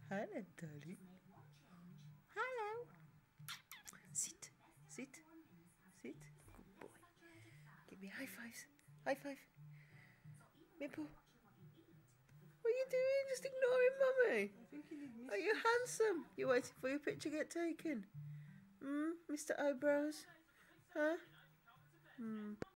Hello, darling. Hello. Sit. Sit. Sit. Good boy. Give me high fives. High five. Mipple. What are you doing? Just ignoring Mummy. Are you handsome? You waiting for your picture to get taken? Mr. Eyebrows? Huh?